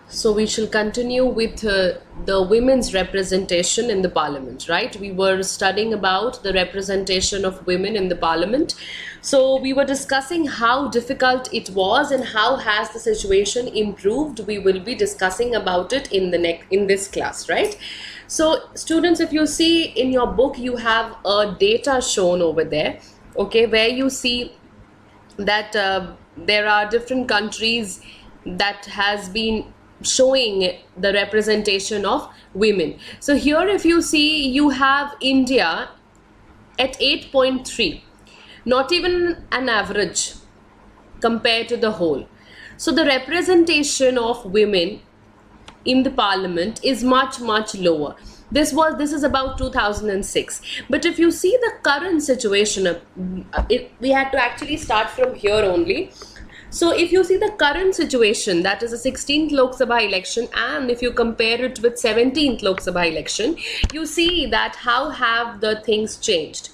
So we shall continue with the women's representation in the parliament, right? We were studying about the representation of women in the parliament. So we were discussing how difficult it was and how has the situation improved. We will be discussing about it in this class, right? So students, if you see in your book, you have a data shown over there, okay, where you see that there are different countries that has been showing the representation of women. So here if you see, you have India at 8.3, not even an average compared to the whole. So the representation of women in the parliament is much lower. This is about 2006. But if you see the current situation, we had to actually start from here only. So if you see the current situation, that is the 16th Lok Sabha election, and if you compare it with 17th Lok Sabha election, you see that how have the things changed.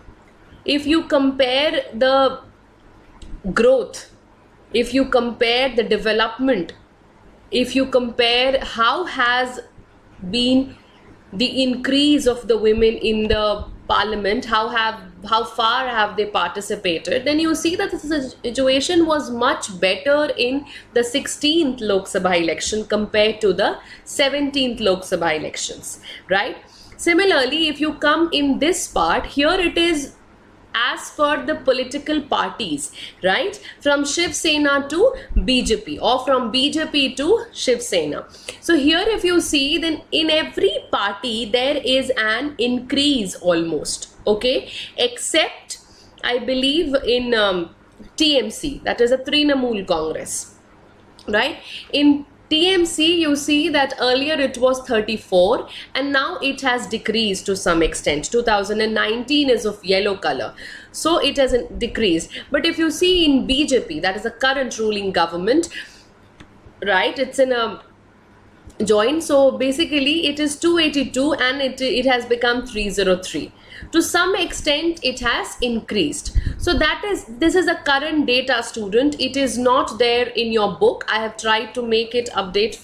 If you compare the growth, if you compare the development, if you compare how has been the increase of the women in the parliament, how far have they participated, then you see that the situation was much better in the 16th Lok Sabha election compared to the 17th Lok Sabha elections, right? Similarly, if you come in this part, here it is as per the political parties, right? From Shiv Sena to BJP, or from BJP to Shiv Sena. So here if you see, then in every party there is an increase almost, okay, except I believe in TMC, that is a Trinamool Congress, right? In TMC, you see that earlier it was 34 and now it has decreased to some extent. 2019 is of yellow color, so it has decreased. But if you see in BJP, that is the current ruling government, right, it's in a joint, so basically it is 282 and it has become 303. To some extent it has increased. So this is a current data, student. It is not there in your book. I have tried to make it updated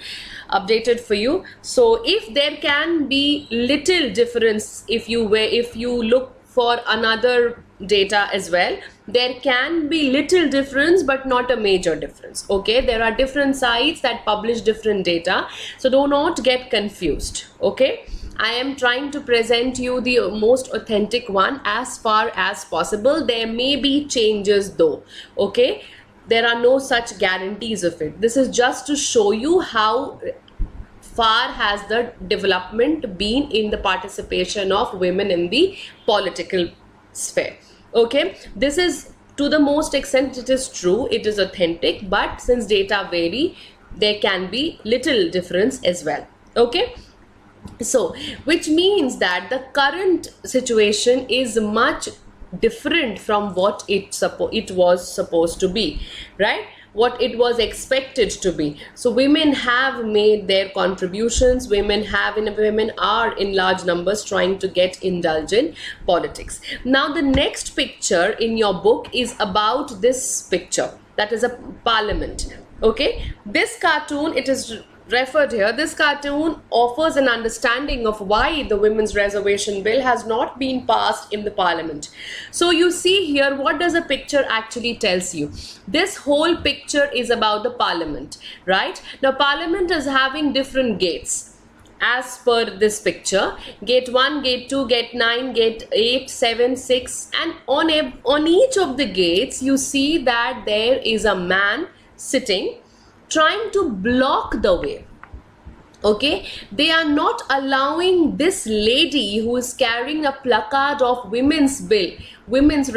for you. So if there can be little difference, if you look for another data as well, there can be little difference but not a major difference, okay? There are different sites that publish different data, so do not get confused, okay? I am trying to present you the most authentic one as far as possible. There may be changes though, okay? There are no such guarantees of it. This is just to show you how far has the development been in the participation of women in the political sphere, okay? This is, to the most extent it is true, it is authentic, but since data vary, there can be little difference as well, okay? So which means that the current situation is much different from what it was supposed to be, right? What it was expected to be. So women have made their contributions. Women are in large numbers trying to get indulged in politics. Now the next picture in your book is about this picture, that is a parliament, okay? This cartoon, it is referred here, this cartoon offers an understanding of why the women's reservation bill has not been passed in the parliament. So you see here, what does a picture actually tells you? This whole picture is about the parliament, right? Now parliament is having different gates as per this picture. Gate 1, gate 2, gate 9, gate 8, 7, 6, and on each of the gates you see that there is a man sitting trying to block the way, okay? They are not allowing this lady who is carrying a placard of women's bill, women's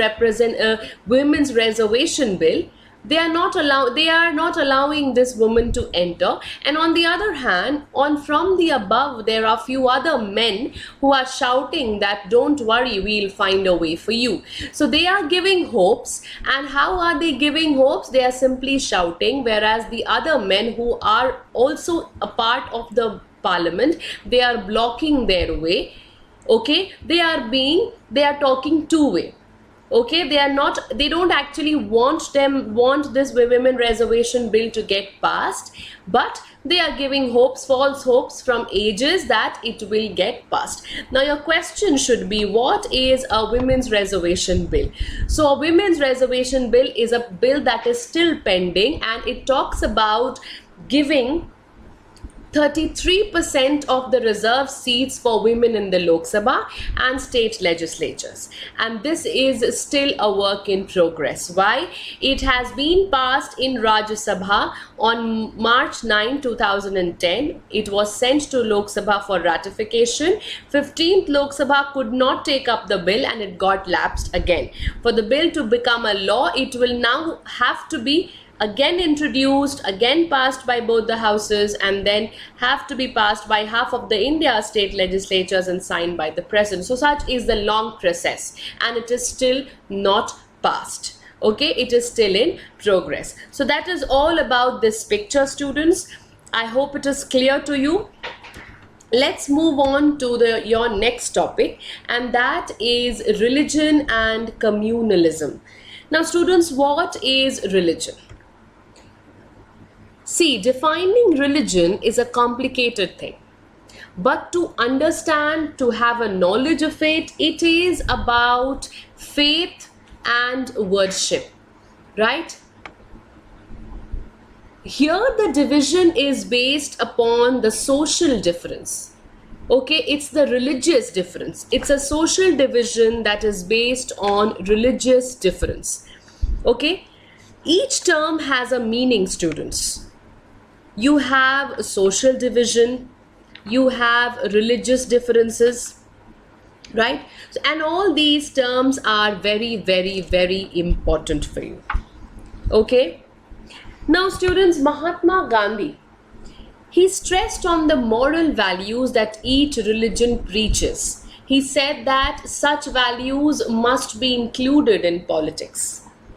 reservation bill. They are not allowing this woman to enter. And on the other hand, from the above, there are few other men who are shouting that don't worry, we'll find a way for you. So they are giving hopes. And how are they giving hopes? They are simply shouting, whereas the other men who are also a part of the parliament, they are blocking their way, okay? They are talking two-way. Okay, they don't actually want this women reservation bill to get passed, but they are giving false hopes from ages that it will get passed. Now your question should be, what is a women's reservation bill? So a women's reservation bill is a bill that is still pending, and it talks about giving 33% of the reserved seats for women in the Lok Sabha and state legislatures. And this is still a work in progress. Why? It has been passed in Rajya Sabha on March 9, 2010. It was sent to Lok Sabha for ratification. 15th Lok Sabha could not take up the bill and it got lapsed again. For the bill to become a law, it will now have to be again introduced, again passed by both the houses, and then have to be passed by half of the India state legislatures and signed by the president. So such is the long process, and it is still not passed. Okay, it is still in progress. So that is all about this picture, students. I hope it is clear to you. Let's move on to your next topic, and that is religion and communalism. Now students, what is religion? See, defining religion is a complicated thing, but to understand, to have a knowledge of it, it is about faith and worship, right? Here the division is based upon the social difference. Okay, it's the religious difference. It's a social division that is based on religious difference. Okay, each term has a meaning, students. You have social division, you have religious differences, right? And all these terms are very, very, very important for you. Okay. Now students, Mahatma Gandhi, he stressed on the moral values that each religion preaches. He said that such values must be included in politics.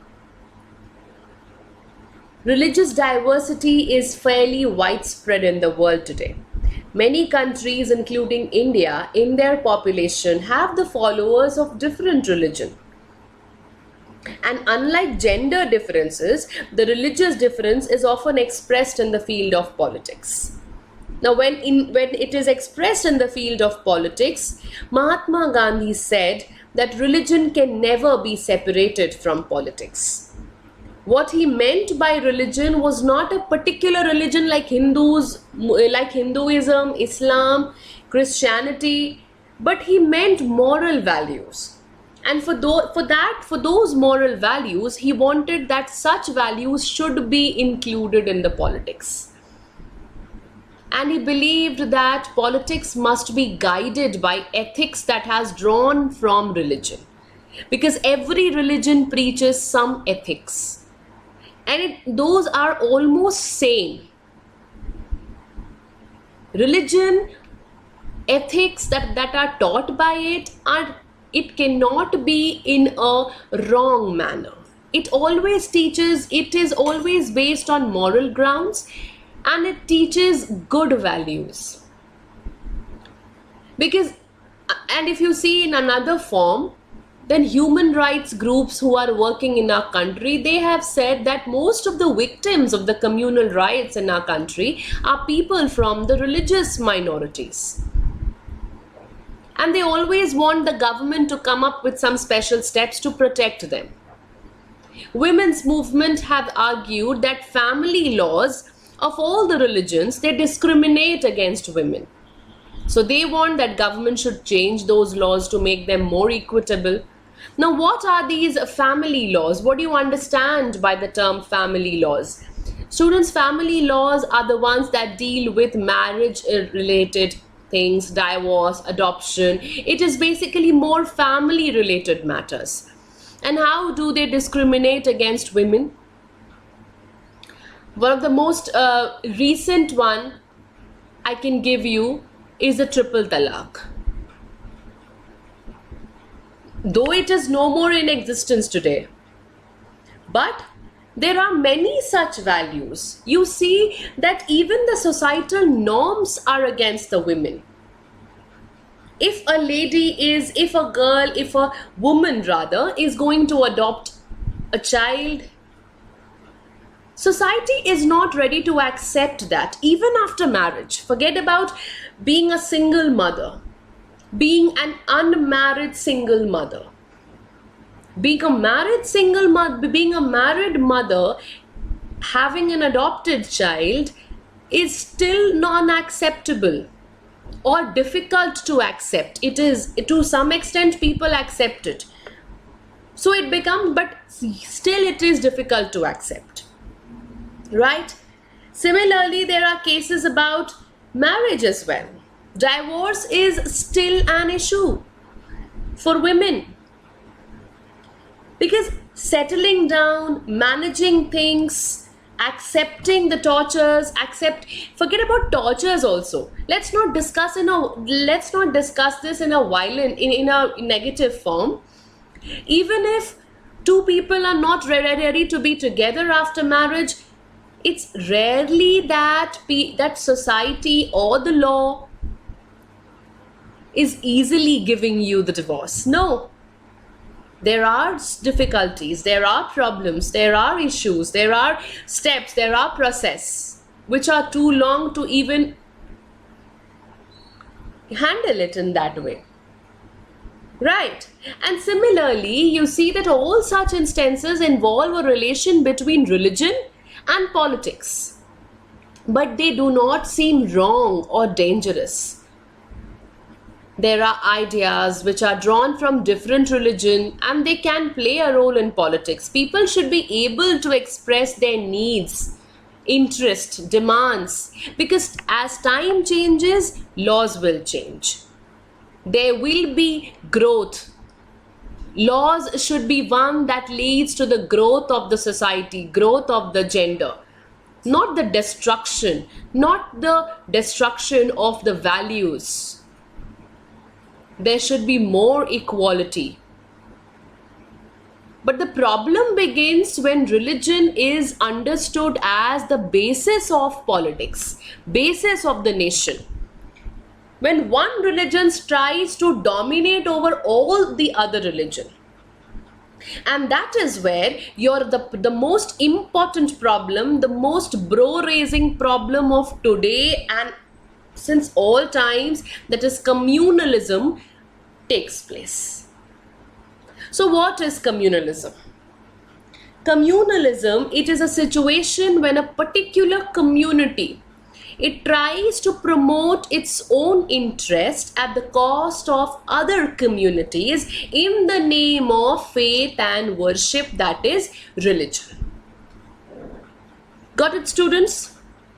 Religious diversity is fairly widespread in the world today. Many countries, including India, in their population have the followers of different religion. And unlike gender differences, the religious difference is often expressed in the field of politics. Now, when it is expressed in the field of politics, Mahatma Gandhi said that religion can never be separated from politics. What he meant by religion was not a particular religion like Hinduism, Islam, Christianity, but he meant moral values. And for those moral values, he wanted that such values should be included in the politics. And he believed that politics must be guided by ethics that has drawn from religion. Because every religion preaches some ethics. And those are almost same. Religion, ethics that are taught by it cannot be in a wrong manner. It always teaches, it is always based on moral grounds, and it teaches good values. Because, and if you see in another form, then human rights groups who are working in our country, they have said that most of the victims of the communal riots in our country are people from the religious minorities. And they always want the government to come up with some special steps to protect them. Women's movement have argued that family laws of all the religions, they discriminate against women. So they want that government should change those laws to make them more equitable. Now, what are these family laws? What do you understand by the term family laws? Students, family laws are the ones that deal with marriage-related things, divorce, adoption. It is basically more family-related matters. And how do they discriminate against women? One of the most recent one I can give you is the triple talaq. Though it is no more in existence today, but there are many such values. You see that even the societal norms are against the women. If a woman rather is going to adopt a child, society is not ready to accept that even after marriage. Forget about being a single mother, being an unmarried single mother. Being a married mother, having an adopted child is still non-acceptable or difficult to accept. It is, to some extent, people accept it. So it becomes, but still it is difficult to accept, right? Similarly, there are cases about marriage as well. Divorce is still an issue for women, because settling down, managing things, accepting the tortures, forget about tortures also. Let's not discuss this in a violent, in a negative form. Even if two people are not ready to be together after marriage, it's rarely that society or the law is easily giving you the divorce. No. There are difficulties, there are problems, there are issues, there are steps, there are processes which are too long to even handle it in that way. Right? And similarly, you see that all such instances involve a relation between religion and politics. But they do not seem wrong or dangerous. There are ideas which are drawn from different religion and they can play a role in politics. People should be able to express their needs, interest, demands, because as time changes, laws will change. There will be growth. Laws should be one that leads to the growth of the society, growth of the gender, not the destruction of the values. There should be more equality. But the problem begins when religion is understood as the basis of politics, basis of the nation. When one religion tries to dominate over all the other religion. And that is where the most important problem, the most bro-raising problem of today and since all times, that is communalism, takes place. So what is communalism? Communalism, it is a situation when a particular community, it tries to promote its own interest at the cost of other communities in the name of faith and worship, that is religion. Got it, students?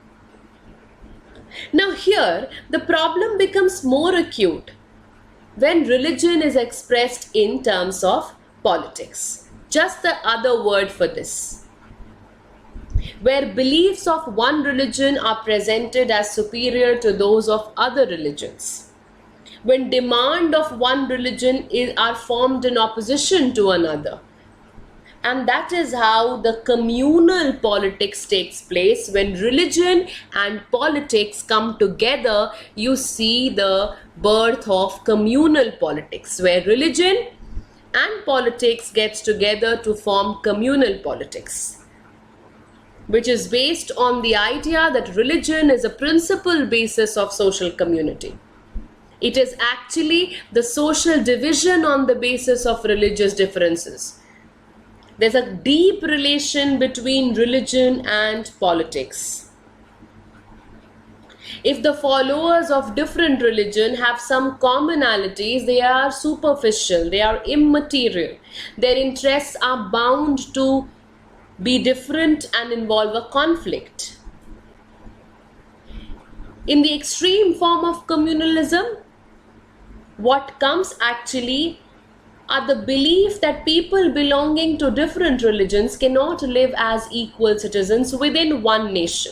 Now here, the problem becomes more acute when religion is expressed in terms of politics. Just the other word for this. Where beliefs of one religion are presented as superior to those of other religions. When demand of one religion are formed in opposition to another. And that is how the communal politics takes place. When religion and politics come together, you see the birth of communal politics, where religion and politics gets together to form communal politics, which is based on the idea that religion is a principal basis of social community. It is actually the social division on the basis of religious differences. There's a deep relation between religion and politics. If the followers of different religion have some commonalities, they are superficial, they are immaterial. Their interests are bound to be different and involve a conflict. In the extreme form of communalism, what comes actually are the belief that people belonging to different religions cannot live as equal citizens within one nation.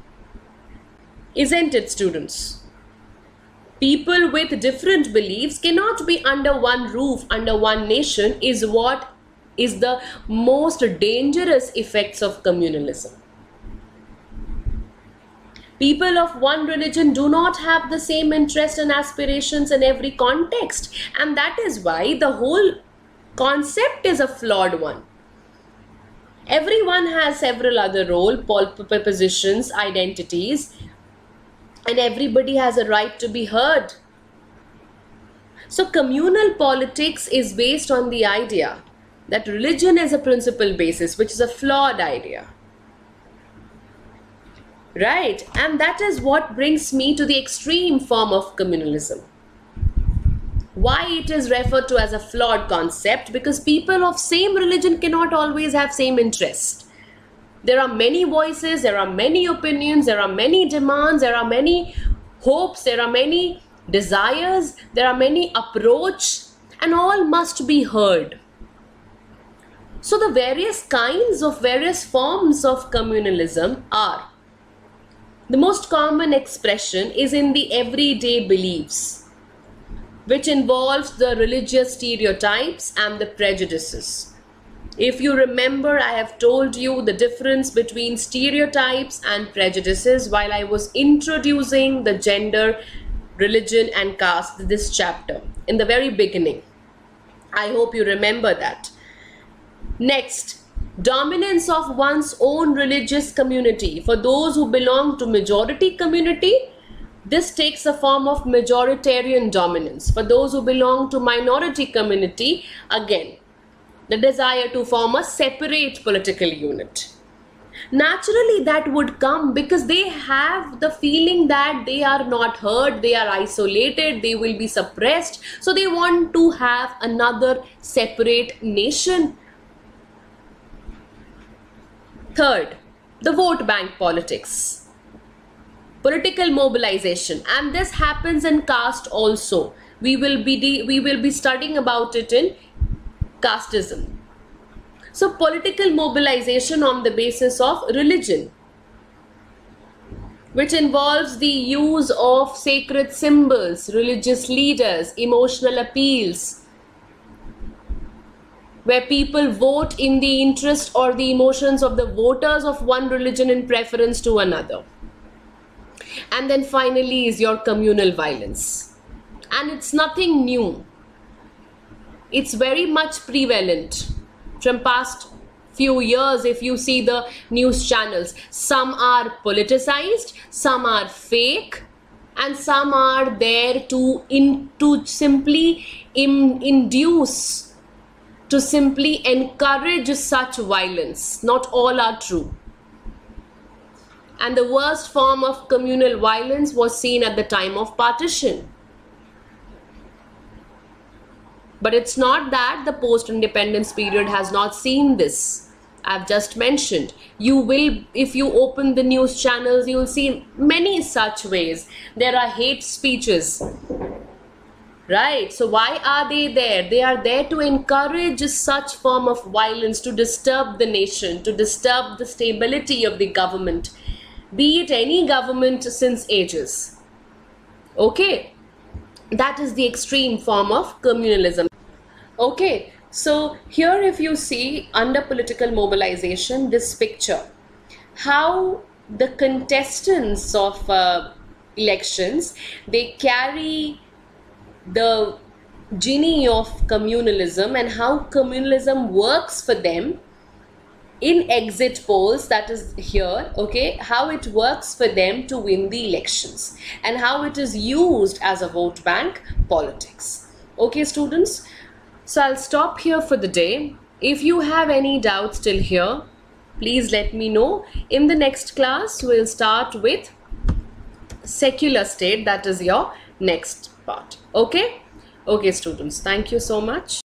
Isn't it, students? People with different beliefs cannot be under one roof, under one nation, is what is the most dangerous effects of communalism. People of one religion do not have the same interests and aspirations in every context, and that is why the whole concept is a flawed one. Everyone has several other roles, positions, identities, and everybody has a right to be heard. So communal politics is based on the idea that religion is a principal basis, which is a flawed idea. Right, and that is what brings me to the extreme form of communalism. Why it is referred to as a flawed concept? Because people of same religion cannot always have same interest. There are many voices, there are many opinions, there are many demands, there are many hopes, there are many desires, there are many approach, and all must be heard. So the various forms of communalism are: the most common expression is in the everyday beliefs, which involves the religious stereotypes and the prejudices. If you remember, I have told you the difference between stereotypes and prejudices while I was introducing the gender, religion and caste, this chapter, in the very beginning. I hope you remember that. Next, dominance of one's own religious community. For those who belong to majority community, this takes a form of majoritarian dominance. For those who belong to minority community, again, the desire to form a separate political unit. Naturally, that would come because they have the feeling that they are not heard, they are isolated, they will be suppressed. So they want to have another separate nation. Third, the vote bank politics. Political mobilization, and this happens in caste also. We will be studying about it in casteism. So political mobilization on the basis of religion, which involves the use of sacred symbols, religious leaders, emotional appeals, where people vote in the interest or the emotions of the voters of one religion in preference to another. And then finally is your communal violence. And it's nothing new. It's very much prevalent from past few years. If you see the news channels, some are politicized, some are fake, and some are there to simply induce, to simply encourage such violence. Not all are true. And the worst form of communal violence was seen at the time of partition. But it's not that the post-independence period has not seen this. I've just mentioned. You will, if you open the news channels, you will see many such ways. There are hate speeches. Right? So why are they there? They are there to encourage such form of violence, to disturb the nation, to disturb the stability of the government. Be it any government since ages. Okay, that is the extreme form of communalism. Okay, so here if you see under political mobilization, this picture, how the contestants of elections, they carry the genie of communalism and how communalism works for them in exit polls, that is here, okay, how it works for them to win the elections and how it is used as a vote bank politics. Okay, students, so I'll stop here for the day. If you have any doubts till here, please let me know. In the next class, we'll start with secular state, that is your next part. Okay, okay students, thank you so much.